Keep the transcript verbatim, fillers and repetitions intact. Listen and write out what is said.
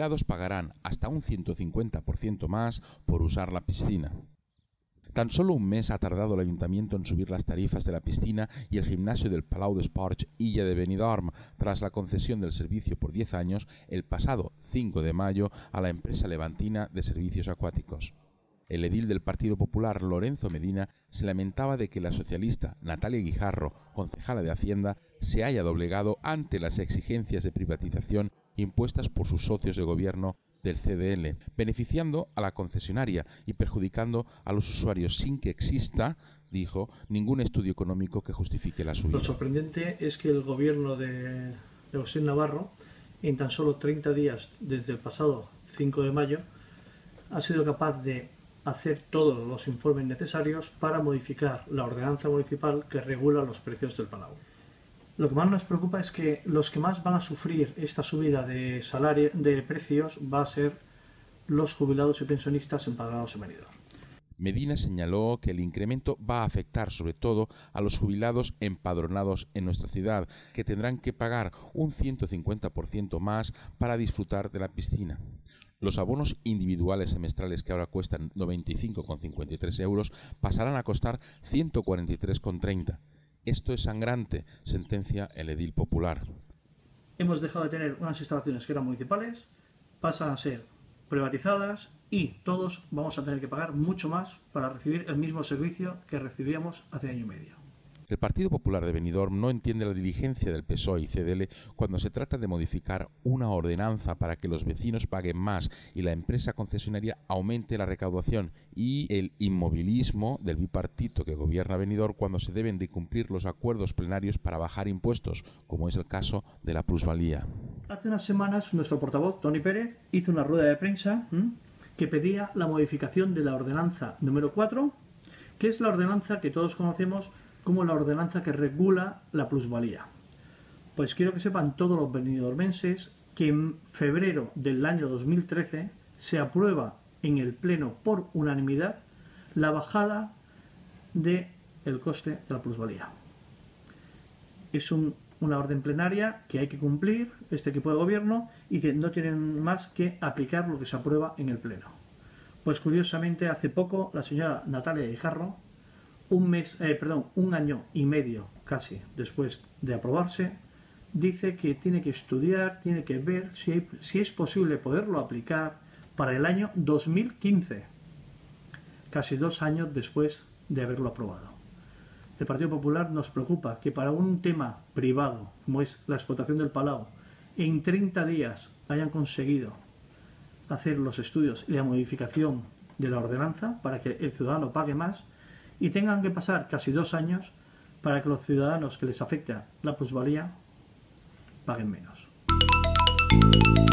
jubilados pagarán hasta un ciento cincuenta por ciento más por usar la piscina. Tan solo un mes ha tardado el Ayuntamiento en subir las tarifas de la piscina y el gimnasio del Palau d'Esports Illa de Benidorm, tras la concesión del servicio por diez años el pasado cinco de mayo a la empresa levantina de servicios acuáticos. El edil del Partido Popular, Lorenzo Medina, se lamentaba de que la socialista Natalia Guijarro, concejala de Hacienda, se haya doblegado ante las exigencias de privatización impuestas por sus socios de gobierno del C D L, beneficiando a la concesionaria y perjudicando a los usuarios sin que exista, dijo, ningún estudio económico que justifique la subida. Lo sorprendente es que el gobierno de, de José Navarro, en tan solo treinta días desde el pasado cinco de mayo, ha sido capaz de hacer todos los informes necesarios para modificar la ordenanza municipal que regula los precios del Palau. Lo que más nos preocupa es que los que más van a sufrir esta subida de salario, de precios, va a ser los jubilados y pensionistas empadronados en Benidorm. Medina señaló que el incremento va a afectar sobre todo a los jubilados empadronados en nuestra ciudad, que tendrán que pagar un ciento cincuenta por ciento más para disfrutar de la piscina. Los abonos individuales semestrales, que ahora cuestan noventa y cinco con cincuenta y tres euros, pasarán a costar ciento cuarenta y tres con treinta. Esto es sangrante, sentencia el edil popular. Hemos dejado de tener unas instalaciones que eran municipales, pasan a ser privatizadas y todos vamos a tener que pagar mucho más para recibir el mismo servicio que recibíamos hace año y medio. El Partido Popular de Benidorm no entiende la diligencia del P S O E y C D L cuando se trata de modificar una ordenanza para que los vecinos paguen más y la empresa concesionaria aumente la recaudación, y el inmovilismo del bipartito que gobierna Benidorm cuando se deben de cumplir los acuerdos plenarios para bajar impuestos, como es el caso de la plusvalía. Hace unas semanas nuestro portavoz, Toni Pérez, hizo una rueda de prensa ¿m? que pedía la modificación de la ordenanza número cuatro, que es la ordenanza que todos conocemos como la ordenanza que regula la plusvalía. Pues quiero que sepan todos los benidormenses que en febrero del año dos mil trece se aprueba en el Pleno por unanimidad la bajada del coste de la plusvalía. Es un, una orden plenaria que hay que cumplir este equipo de gobierno y que no tienen más que aplicar lo que se aprueba en el Pleno. Pues curiosamente hace poco la señora Natalia Guijarro, Un mes, eh, perdón, un año y medio casi después de aprobarse, dice que tiene que estudiar, tiene que ver si, hay, si es posible poderlo aplicar para el año dos mil quince, casi dos años después de haberlo aprobado. El Partido Popular nos preocupa que para un tema privado, como es la explotación del Palau, en treinta días hayan conseguido hacer los estudios y la modificación de la ordenanza para que el ciudadano pague más, y tengan que pasar casi dos años para que los ciudadanos que les afecta la plusvalía paguen menos.